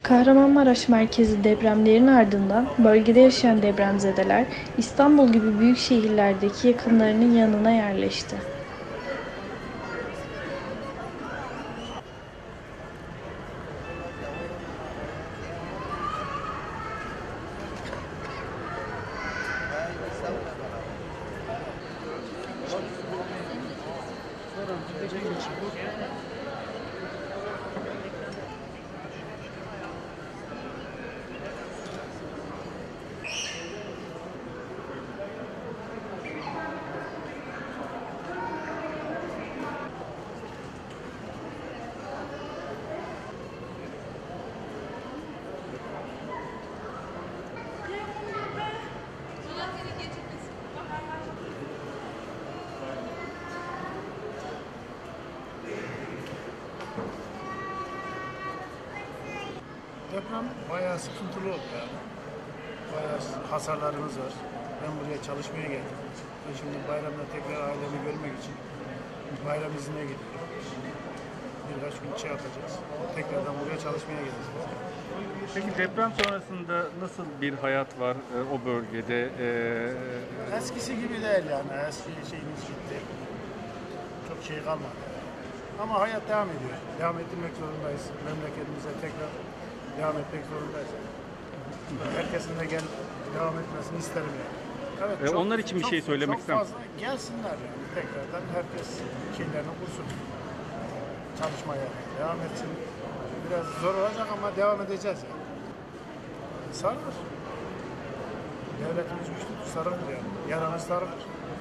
Kahramanmaraş merkezi depremlerin ardından bölgede yaşayan depremzedeler İstanbul gibi büyük şehirlerdeki yakınlarının yanına yerleşti. Deprem bayağı sıkıntılı oldu yani. Bayağı hasarlarımız var. Ben buraya çalışmaya geldim. Ben şimdi bayramda tekrar ailemi görmek için bayram iznine gidiyorum. Birkaç gün yapacağız. Tekrardan buraya çalışmaya geleceğiz. Peki deprem sonrasında nasıl bir hayat var o bölgede? Eskisi gibi değil yani. Eski şeyimiz gitti. Çok şey kalmadı. Ama hayat devam ediyor. Devam ettirmek zorundayız. Memleketimize tekrar devam etmek zorundayız. Herkesin de devam etmesini isterim yani. Evet, onlar için bir şey söylemek ister misin? Gelsinler yani tekrardan herkes şeylerini kursun. Çalışmaya devam etsin. Biraz zor olacak ama devam edeceğiz yani. Sarılır. Devletimiz güçlüdür, sarılır yani. Yaramız sarılır.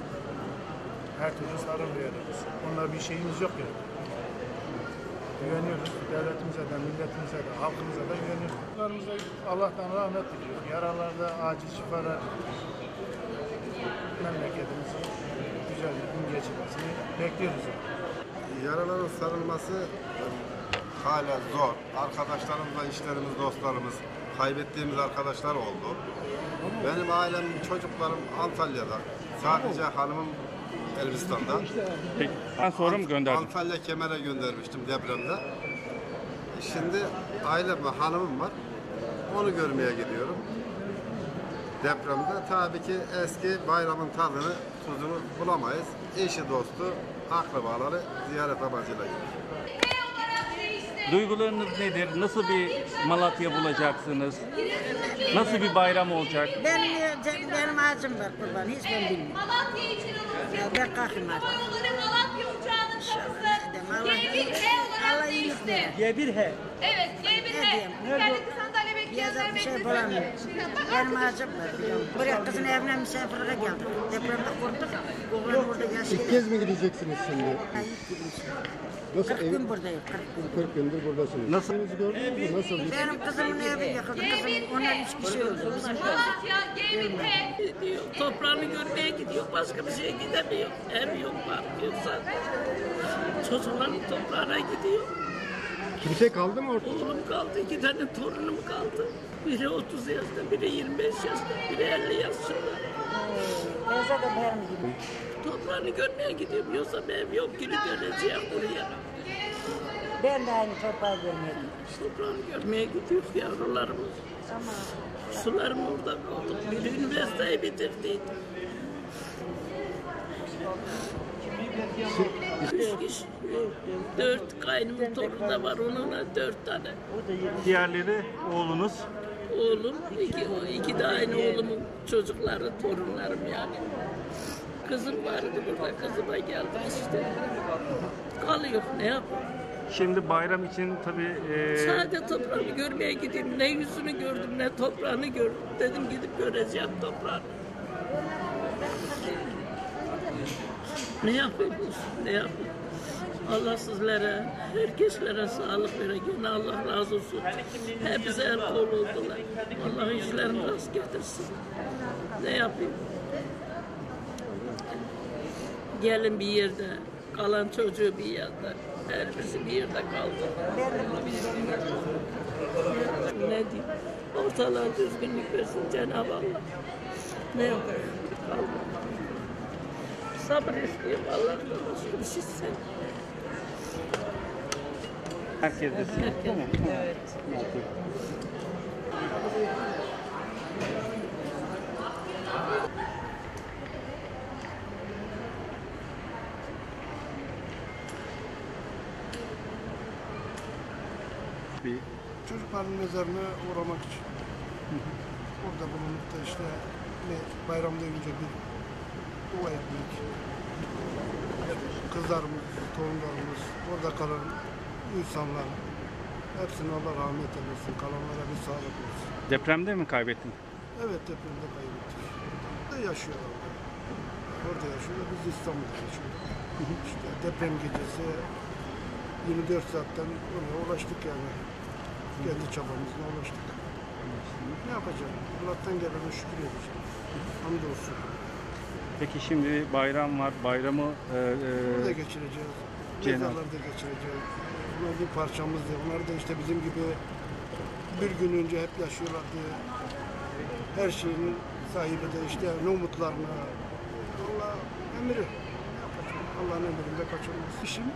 Her türlü sarılır yaramız. Onunla bir şeyimiz yok yani. Güveniyoruz. Devletimize de, milletimize de, halkımıza da güveniyoruz. Çocuklarımıza Allah'tan rahmet diliyor. Yaralarda acil şifalar memleketimizin güzel bir gün geçirmesini bekliyoruz. Yaraların sarılması hala zor. Arkadaşlarımızla, işlerimiz, dostlarımız, kaybettiğimiz arkadaşlar oldu. Benim ailem, çocuklarım Antalya'da. Sadece hanımım Elbistan'da. Peki, ben sonra mı gönderdin? Antalya Kemer'e göndermiştim depremde. Şimdi ailem ve hanımım var. Onu görmeye gidiyorum. Depremde tabii ki eski bayramın tadını, tuzunu bulamayız. Eşi, dostu, akrabaları ziyaret amacıyla gidiyor. Duygularınız nedir? Nasıl bir Malatya bulacaksınız? Nasıl bir bayram olacak? Benim ağacım var kurban, hiç ben bilmiyorum. Malatya için Ya ben kalkayım artık. Malatya uçağının şahısı Allah iyilik verir. G1H. Evet, G1H. Ne Kendi sandalye Diyecek bir şey bekleyenler bulamıyorum. Benim ağacım var biliyorum. Buraya kızın evine misafirliğe geldik. Depremde kurduk. Oğlan orada yaşıyor. İlk kez mi gideceksiniz şimdi? Hayır, gitmişim. Nasıl 40 gün buradayım, 40 gün. 40 gündür buradasınız. Nasıl? Evinizi gördünüz mü? Nasıl? Benim kızımın evi yakıldı. Kızım, ona 3 kişi öldü. Bizim Malatya G1H. Gidiyor, toprağını görmeye gidiyor, başka bir şeye gidemiyor. Ev yok, park yok zaten. Çocukların toprağına gidiyor. Kimse kaldı mı ortada? Oğlum kaldı, 2 tane torunum kaldı. Biri 30 yaşında, biri 25 yaşında, biri 50 yaşında. Teyze de benim gibi. Toprağını görmeye gidiyorum, yoksa ev yok, geri döneceğim buraya. Ben de aynı toprağı görmeye gidiyorum. Toprağını görmeye gidiyor yavrularımız. Sularım orada kaldı. Biri üniversiteyi bitirdi. 3 kişi. 4 kaynımın torunu da var, onunla 4 tane. Diğerleri oğlunuz. Oğlum, iki de aynı oğlumun çocukları, torunlarım yani. Kızım vardı burada, kızıma geldim işte. Kalıyor, ne yapayım? Şimdi bayram için tabii Sadece toprağını görmeye gideyim. Ne yüzünü gördüm, ne toprağını gördüm. Dedim gidip göreceğim toprağını. Ne yapayım, ne yapayım? Allah sizlere, herkeslere sağlık verin. Allah razı olsun. Hepsi el kol oldular. Allah işlerini rast getirsin. Ne yapayım? Gelin bir yerde, kalan çocuğu bir yerde. Her birisi bir yerde kaldı. Ne diyeyim? Ortalığa düzgünlük versin Cenab-ı Allah. Ne yapayım? Sabır istiyorum Allah'tan başka bir şey istemiyorum. herkes de. Evet. çocukların mezarına uğramak için. Orada bulunup da işte bayramda önce bir dua etmek. Kızlarımız, torunlarımız, orada kalan insanlar, hepsine Allah rahmet eylesin, kalanlara bir sağlık olsun. Depremde mi kaybettin? Evet, depremde kaybettik. Orada yaşıyorlar. Orada yaşıyorlar, biz İstanbul'da yaşıyoruz. İşte deprem gecesi 24 saatten oraya ulaştık yani. Kendi çabamızla ulaştık. Ne yapacağım? Allah'tan gelene şükür edeceğim. Hamdolsun. Peki şimdi bayram var. Bayramı Burada geçireceğiz. Mezarlarda geçireceğiz. Bunlar bir parçamızdı. Onlar da işte bizim gibi bir gün önce hep yaşıyorlardı. Her şeyin sahibi de işte ne umutlarına. Allah emri. Ne yapacağım? Allah'ın emrinde kaçırmaz. İşim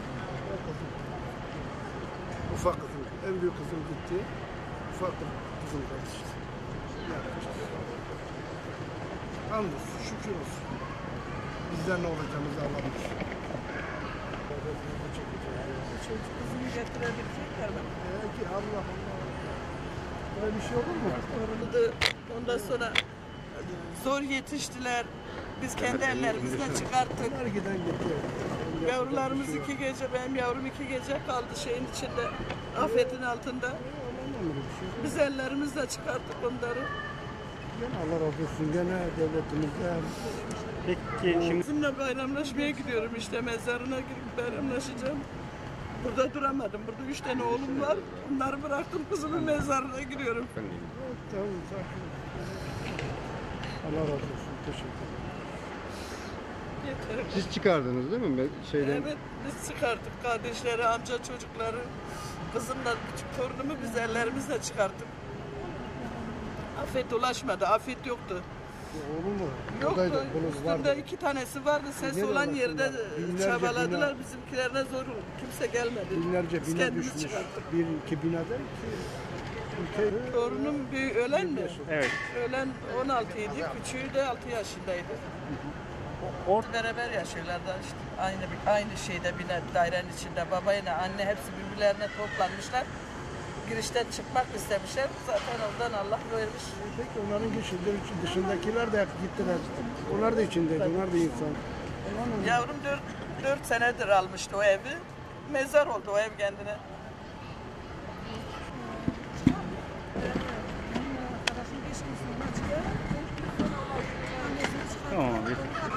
ufak kızım. En büyük kızım gitti. Ufak kızım kaldı işte. Ne yapacağız? Hamdolsun, şükür olsun. Bizden ne olacağımızı Allah bilir. Kızını getirebilecekler mi? Ki Allah Allah. Böyle bir şey olur mu? Ondan sonra zor yetiştiler. Biz kendi ellerimizle çıkarttık. Her giden gitti. Yavrularımız 2 gece, benim yavrum 2 gece kaldı şeyin içinde, afetin altında. Biz ellerimizle çıkarttık onları. Gene Allah razı olsun. Gene devletimizde. peki şimdi Bizimle bayramlaşmaya gidiyorum işte, mezarına girip bayramlaşacağım. Burada duramadım. Burada 3 tane oğlum var. Onları bıraktım, kızımın mezarına giriyorum. Tamam, sakin ol. Allah razı olsun. Teşekkür ederim. Yeter. Siz çıkardınız değil mi? Şeyden, Evet, biz çıkarttık. Kardeşleri, amca çocukları, kızımla küçük torunumu biz ellerimizle çıkarttık. Afet ulaşmadı, afet yoktu. Oğlum mu? Yoktu, Oradaydı, bunun üstünde vardı. 2 tanesi vardı. Ses Nereye olan yerde ulaştılar? Binlerce çabaladılar. bina- Bizimkilerine zor oldu. Kimse gelmedi. Binlerce Biz bina kendimiz düşmüş. çıkarttık. Bir, iki binada iki. Torunum bir ölen mi? evet. Ölen 16 idi, küçüğü de 6 yaşındaydı. Beraber yaşıyorlardı işte. Aynı şeyde dairenin içinde babayla anne hepsi birbirlerine toplanmışlar. Girişten çıkmak istemişler. Zaten oradan Allah vermiş. Peki onların dışındakiler de hep gittiler. Onlar da içindeydi. Onlar da insan. Yavrum 4 senedir almıştı o evi. Mezar oldu o ev kendine. Tamam.